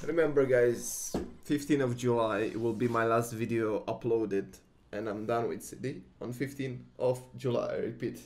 Remember guys, 15th of July will be my last video uploaded and I'm done with CD on 15th of July, I repeat.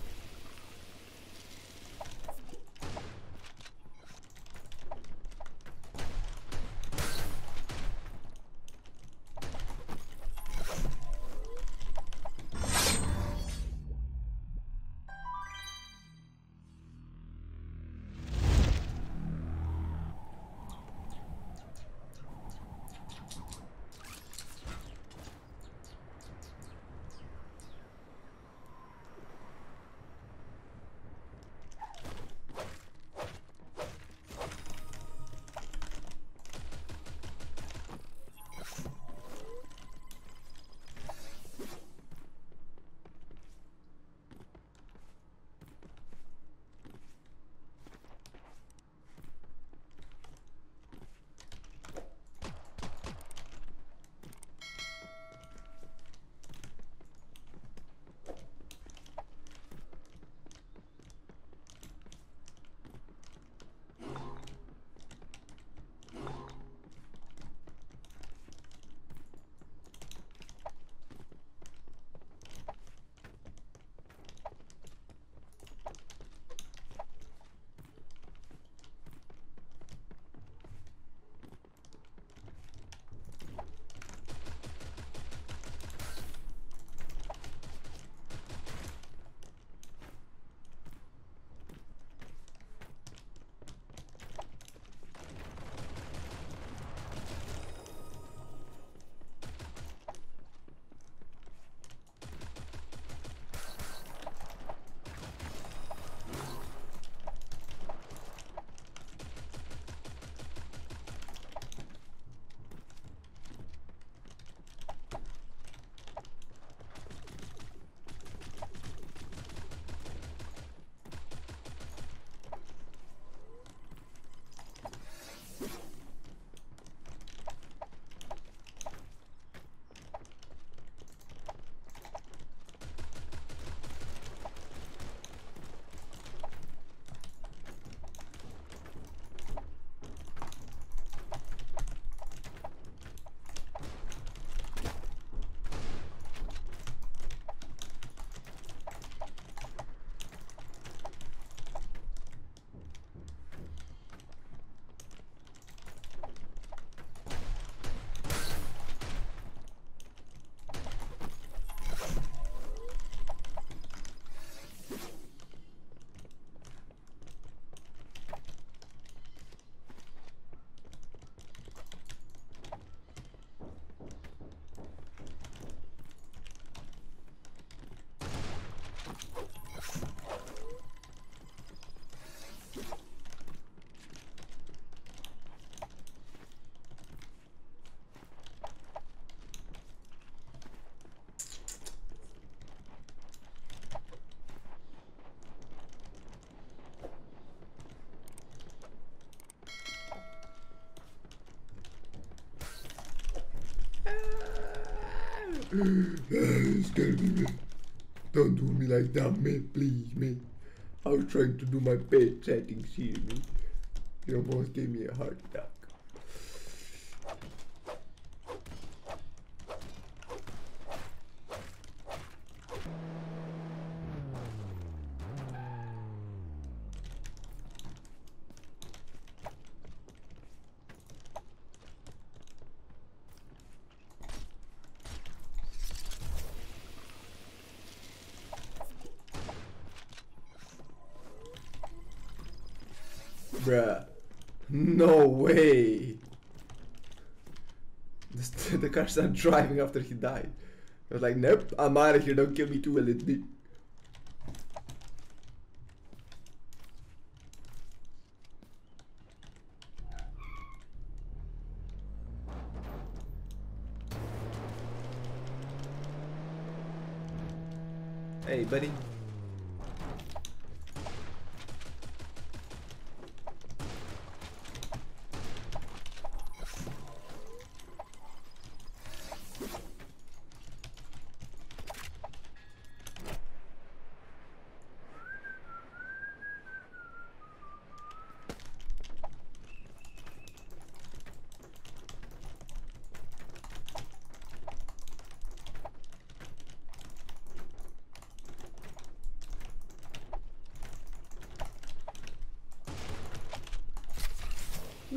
Excuse me. Don't do me like that, man. Please, man. I was trying to do my bed settings here, man. You almost gave me a heart attack. Bruh, no way. The car started driving after he died. I was like, nope, I'm out of here, don't kill me too, LSD. Hey, buddy.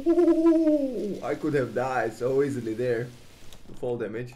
Ooh, I could have died so easily there. Fall damage.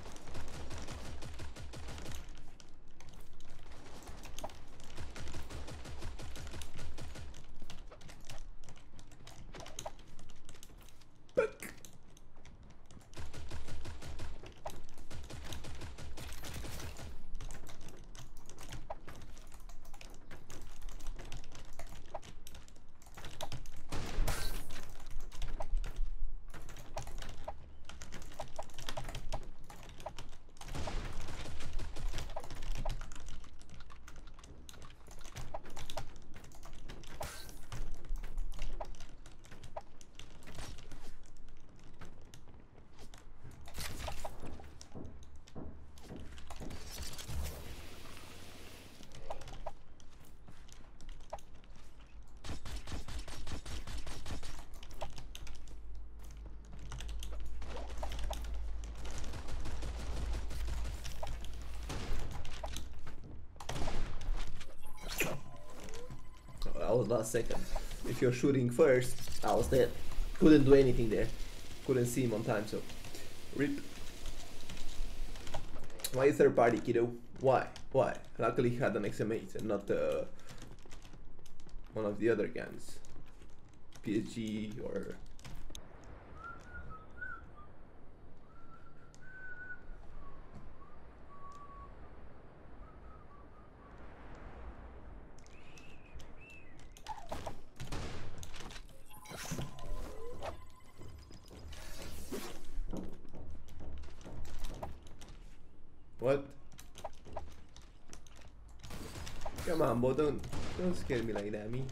I was last second. If you're shooting first, I was dead. Couldn't do anything there. Couldn't see him on time, so rip. Why third party, kiddo? Why? Why? Luckily he had an XM8 and not one of the other guns. PSG or... What? Come on, bro, don't scare me like that, me.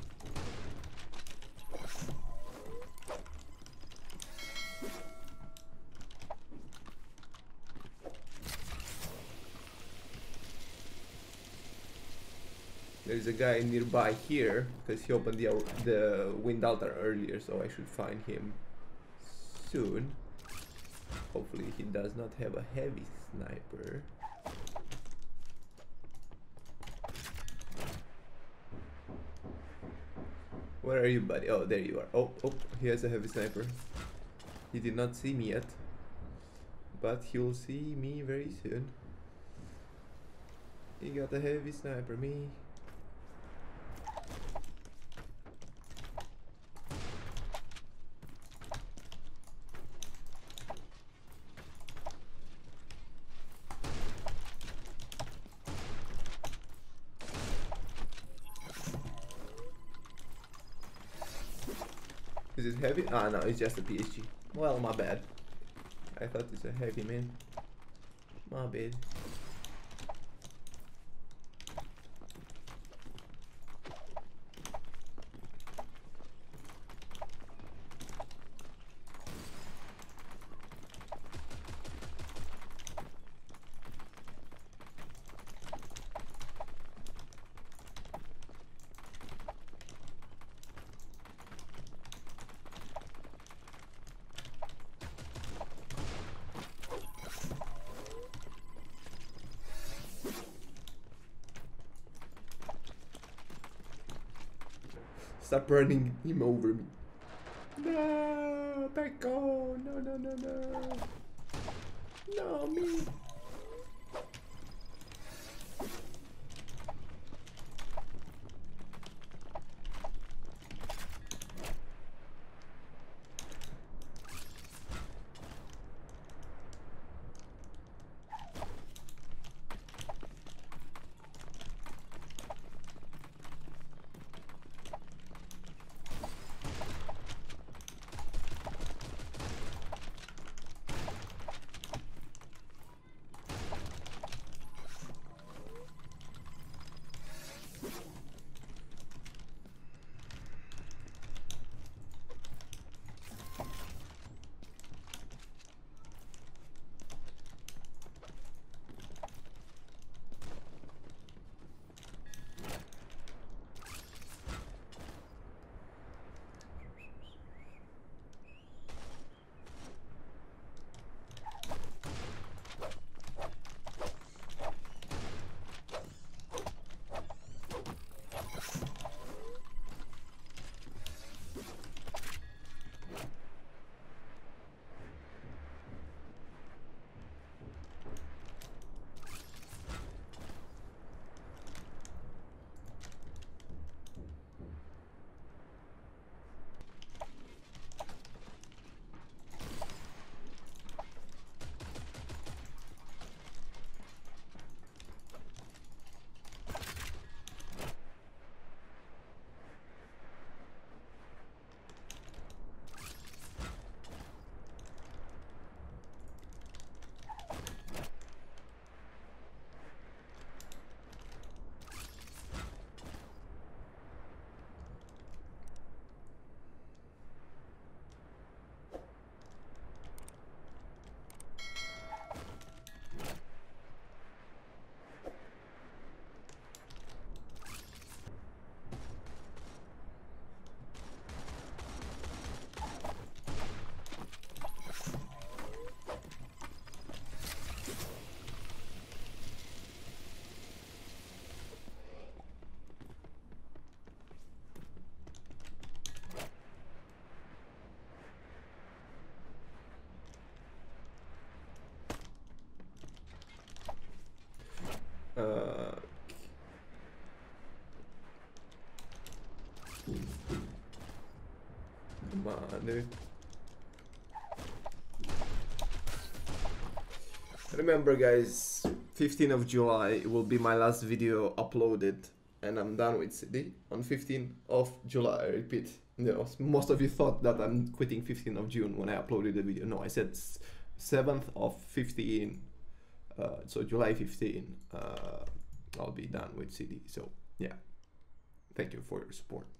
There's a guy nearby here because he opened the wind altar earlier, so I should find him soon. Hopefully he does not have a heavy sniper. Where are you, buddy? Oh, there you are. Oh, he has a heavy sniper. He did not see me yet, but he'll see me very soon. He got a heavy sniper, me. Is it heavy? Ah, no, it's just a PSG. Well, my bad. I thought it's a heavy, man. My bad. Stop running him over me. No, back on. No, no, no, no. No, me. on, dude. Remember guys, 15th of July will be my last video uploaded and I'm done with CD on 15th of July, I repeat. You know, most of you thought that I'm quitting 15th of June when I uploaded the video. No, I said 7th of 15, so July 15, I'll be done with CD. So yeah, thank you for your support.